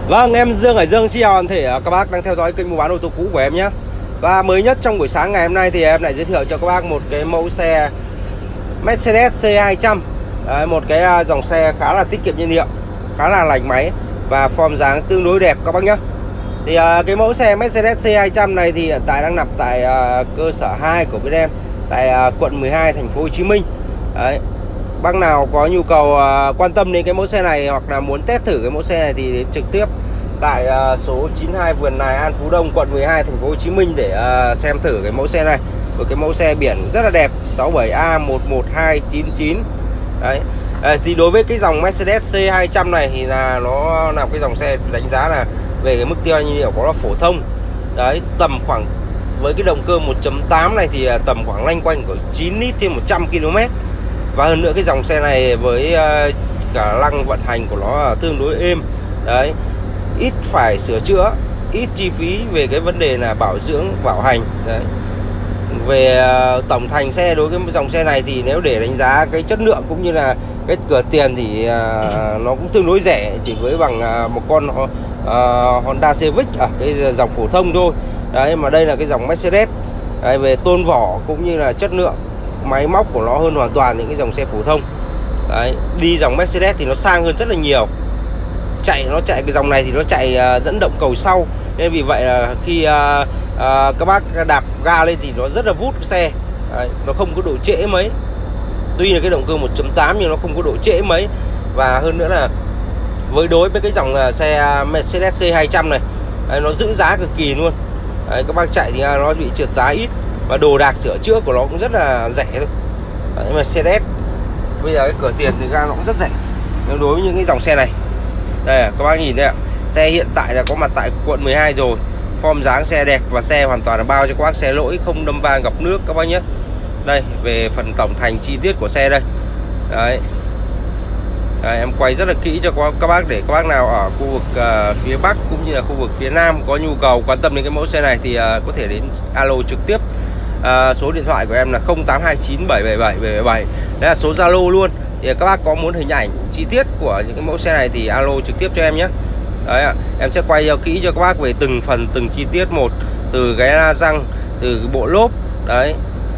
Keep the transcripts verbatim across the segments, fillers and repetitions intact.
Vâng, em Dương ở Dương xin chào toàn thể các bác đang theo dõi kênh mua bán ô tô cũ của em nhé. Và mới nhất trong buổi sáng ngày hôm nay thì em lại giới thiệu cho các bác một cái mẫu xe Mercedes C hai trăm. Đấy, một cái dòng xe khá là tiết kiệm nhiên liệu, khá là lành máy và form dáng tương đối đẹp các bác nhé. Thì uh, cái mẫu xe Mercedes C hai trăm này thì hiện tại đang nằm tại uh, cơ sở hai của bên em tại uh, quận mười hai thành phố Hồ Chí Minh. Đấy. Bác nào có nhu cầu uh, quan tâm đến cái mẫu xe này hoặc là muốn test thử cái mẫu xe này thì đến trực tiếp tại uh, số chín mươi hai Vườn Nài, An Phú Đông, quận mười hai thành phố Hồ Chí Minh để uh, xem thử cái mẫu xe này. Một cái mẫu xe biển rất là đẹp, sáu bảy A một một hai chín chín. Đấy. À, thì đối với cái dòng Mercedes C hai trăm này thì là nó là cái dòng xe đánh giá là về cái mức tiêu nhiên liệu có là phổ thông. Đấy, tầm khoảng với cái động cơ một chấm tám này thì tầm khoảng loanh quanh của chín lít trên một trăm ki lô mét. Và hơn nữa cái dòng xe này với uh, cả năng vận hành của nó tương đối êm. Đấy, ít phải sửa chữa, ít chi phí về cái vấn đề là bảo dưỡng, bảo hành. Đấy. Về uh, tổng thành xe đối với dòng xe này thì nếu để đánh giá cái chất lượng cũng như là cái cửa tiền thì uh, nó cũng tương đối rẻ, chỉ với bằng uh, một con uh, Honda Civic ở cái dòng phổ thông thôi. Đấy, mà đây là cái dòng Mercedes. Đấy, về tôn vỏ cũng như là chất lượng máy móc của nó hơn hoàn toàn những cái dòng xe phổ thông. Đấy, đi dòng Mercedes thì nó sang hơn rất là nhiều. Chạy nó chạy cái dòng này thì nó chạy uh, dẫn động cầu sau, nên vì vậy là khi uh, uh, các bác đạp ga lên thì nó rất là vút cái xe. Đấy, nó không có độ trễ mấy. Tuy là cái động cơ một chấm tám nhưng nó không có độ trễ mấy. Và hơn nữa là với đối với cái dòng uh, xe Mercedes C hai trăm này, đấy, nó giữ giá cực kỳ luôn. Đấy, các bác chạy thì nó bị trượt giá ít và đồ đạc sửa chữa của nó cũng rất là rẻ thôi. Đấy, Mercedes bây giờ cái cửa tiền thì ra nó cũng rất rẻ đối với những cái dòng xe này. Đây các bác nhìn đây ạ, xe hiện tại là có mặt tại quận mười hai rồi, form dáng xe đẹp và xe hoàn toàn là bao cho các bác xe lỗi, không đâm va ngập nước các bác nhé. Đây về phần tổng thành chi tiết của xe đây. Đấy. Đấy, em quay rất là kỹ cho các bác để các bác nào ở khu vực uh, phía Bắc cũng như là khu vực phía Nam có nhu cầu quan tâm đến cái mẫu xe này thì uh, có thể đến alo trực tiếp. Uh, số điện thoại của em là không tám hai chín bảy bảy bảy bảy bảy. Đấy là số Zalo luôn. Thì các bác có muốn hình ảnh chi tiết của những cái mẫu xe này thì alo trực tiếp cho em nhé. Đấy ạ, em sẽ quay kỹ cho các bác về từng phần, từng chi tiết một, từ cái la răng, từ cái bộ lốp, đấy,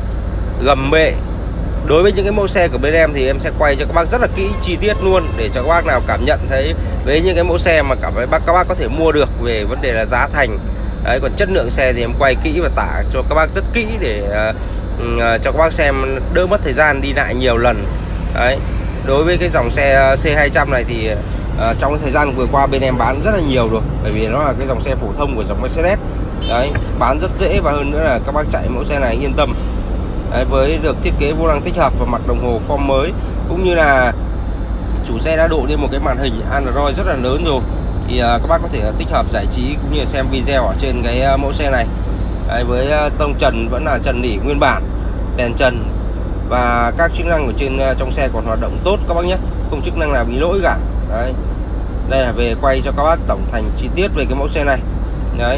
gầm bệ. Đối với những cái mẫu xe của bên em thì em sẽ quay cho các bác rất là kỹ chi tiết luôn để cho các bác nào cảm nhận thấy với những cái mẫu xe mà cảm thấy bác các bác có thể mua được về vấn đề là giá thành. Đấy, còn chất lượng xe thì em quay kỹ và tả cho các bác rất kỹ để uh, uh, cho các bác xem đỡ mất thời gian đi lại nhiều lần. Đấy, đối với cái dòng xe C hai trăm này thì uh, trong cái thời gian vừa qua bên em bán rất là nhiều rồi, bởi vì nó là cái dòng xe phổ thông của dòng Mercedes. Đấy, bán rất dễ và hơn nữa là các bác chạy mẫu xe này yên tâm. Đấy, với được thiết kế vô lăng tích hợp và mặt đồng hồ form mới, cũng như là chủ xe đã độ lên một cái màn hình Android rất là lớn rồi, thì uh, các bác có thể uh, tích hợp giải trí cũng như là xem video ở trên cái uh, mẫu xe này. Đấy, với uh, tông trần vẫn là trần nỉ nguyên bản, đèn trần và các chức năng ở trên uh, trong xe còn hoạt động tốt các bác nhé, không chức năng nào bị lỗi cả. Đấy, đây là về quay cho các bác tổng thành chi tiết về cái mẫu xe này. Đấy,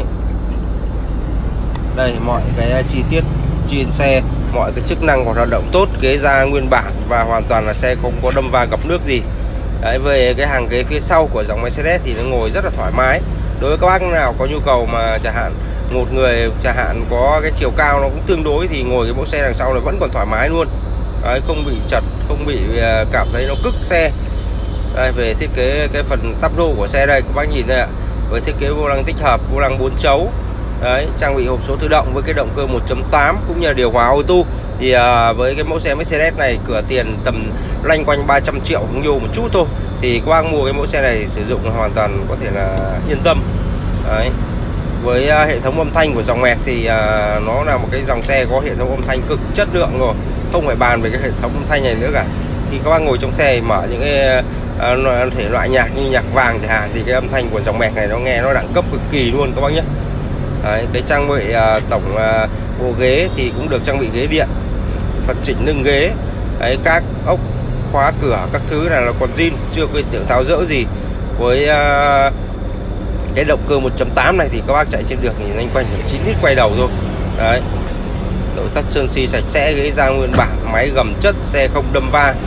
đây mọi cái uh, chi tiết trên xe, mọi cái chức năng còn hoạt động tốt, ghế da nguyên bản và hoàn toàn là xe không có đâm va ngập nước gì. Đấy, về cái hàng ghế phía sau của dòng Mercedes thì nó ngồi rất là thoải mái. Đối với các bác nào có nhu cầu mà chẳng hạn một người chẳng hạn có cái chiều cao nó cũng tương đối thì ngồi cái mẫu xe đằng sau nó vẫn còn thoải mái luôn. Đấy, không bị chật, không bị cảm thấy nó cức xe. Đây, về thiết kế cái phần tắp lô của xe đây các bác nhìn đây ạ, với thiết kế vô lăng tích hợp, vô lăng bốn chấu. Đấy, trang bị hộp số tự động với cái động cơ một chấm tám cũng như là điều hòa auto. Thì à, với cái mẫu xe Mercedes này cửa tiền tầm loanh quanh ba trăm triệu không nhiều một chút thôi, thì các bác mua cái mẫu xe này sử dụng hoàn toàn có thể là yên tâm. Đấy, với à, hệ thống âm thanh của dòng Merc thì à, nó là một cái dòng xe có hệ thống âm thanh cực chất lượng rồi, không phải bàn về cái hệ thống âm thanh này nữa cả. Khi các bác ngồi trong xe mở những cái à, thể loại nhạc như nhạc vàng chẳng hạn thì cái âm thanh của dòng Merc này nó nghe nó đẳng cấp cực kỳ luôn các bác nhé. Đấy, cái trang bị à, tổng à, bộ ghế thì cũng được trang bị ghế điện, phần chỉnh lưng ghế. Đấy, các ốc khóa cửa các thứ là nó còn zin, chưa có hiện tượng tháo rỡ gì. Với à, cái động cơ một chấm tám này thì các bác chạy trên đường thì nhanh quanh chín lít quay đầu thôi. Đấy, nội thất sơn si sạch sẽ, ghế da nguyên bản, máy gầm chất, xe không đâm va.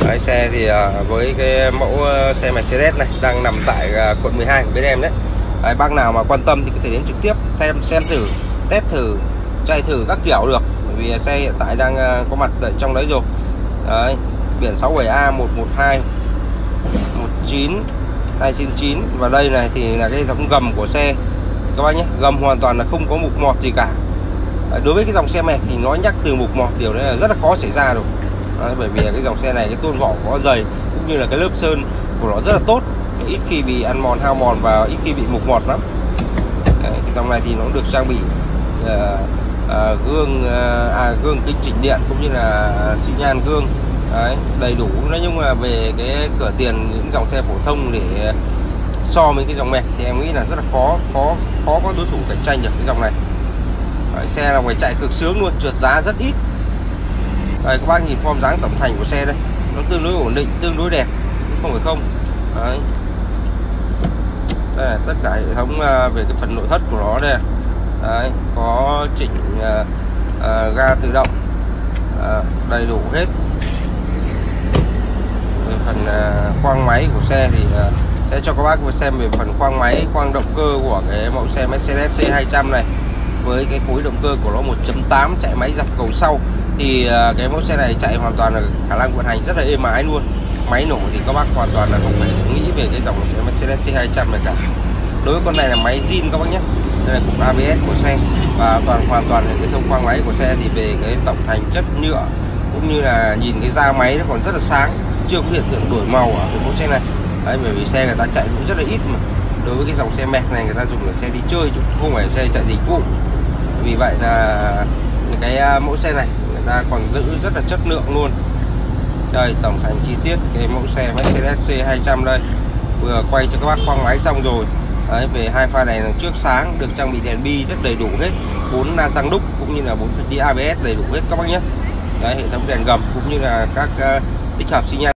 Đấy, xe thì uh, với cái mẫu uh, xe Mercedes này đang nằm tại uh, quận mười hai của bên em đấy. Đấy, bác nào mà quan tâm thì có thể đến trực tiếp xem xem thử, test thử, chạy thử các kiểu được, bởi vì xe hiện tại đang uh, có mặt tại trong đấy rồi. Đấy, biển sáu bảy A một một hai một chín hai chín chín. Và đây này thì là cái dòng gầm của xe các bác nhé, gầm hoàn toàn là không có mục mọt gì cả. Đấy, đối với cái dòng xe mẹt thì nó nhắc từ mục mọt điều đấy là rất là khó xảy ra rồi. Đấy, bởi vì cái dòng xe này cái tôn vỏ có dày cũng như là cái lớp sơn của nó rất là tốt, ít khi bị ăn mòn hao mòn và ít khi bị mục mọt lắm. Đấy, cái dòng này thì nó cũng được trang bị uh, uh, gương uh, à, gương kính chỉnh điện cũng như là xi nhan gương. Đấy, đầy đủ. Nói chung là về cái cửa tiền những dòng xe phổ thông để so với cái dòng mẹt thì em nghĩ là rất là khó khó khó có đối thủ cạnh tranh được cái dòng này. Đấy, xe là phải chạy cực sướng luôn, trượt giá rất ít. Đây, các bác nhìn form dáng tổng thành của xe đây, nó tương đối ổn định, tương đối đẹp, không phải không. Đấy, đây là tất cả hệ thống về cái phần nội thất của nó đây. Đấy, có chỉnh uh, uh, ga tự động, uh, đầy đủ hết. Về phần uh, khoang máy của xe thì uh, sẽ cho các bác xem về phần khoang máy, khoang động cơ của cái mẫu xe Mercedes C hai trăm này, với cái khối động cơ của nó một chấm tám chạy máy dập cầu sau. Thì uh, cái mẫu xe này chạy hoàn toàn là khả năng vận hành rất là êm ái luôn. Máy nổ thì các bác hoàn toàn là không phải nghĩ về cái dòng xe Mercedes C hai trăm này cả. Đối với con này là máy zin các bác nhé. Đây là cục a bê ét của xe và toàn hoàn toàn là cái thông khoang máy của xe thì về cái tổng thành chất nhựa cũng như là nhìn cái da máy nó còn rất là sáng, chưa có hiện tượng đổi màu ở cái mẫu xe này. Đấy, bởi vì xe người ta chạy cũng rất là ít mà. Đối với cái dòng xe mẹt này người ta dùng là xe đi chơi chứ không phải xe chạy dịch vụ. Vì vậy là cái mẫu xe này người ta còn giữ rất là chất lượng luôn. Đây, tổng thành chi tiết cái mẫu xe Mercedes C hai trăm đây. Vừa quay cho các bác khoang máy xong rồi. Đấy, về hai pha này đằng trước sáng, được trang bị đèn bi rất đầy đủ hết, bốn la răng đúc cũng như là bốn phần đĩa a bê ét đầy đủ hết các bác nhé. Đấy, hệ thống đèn gầm cũng như là các uh, tích hợp xi nhan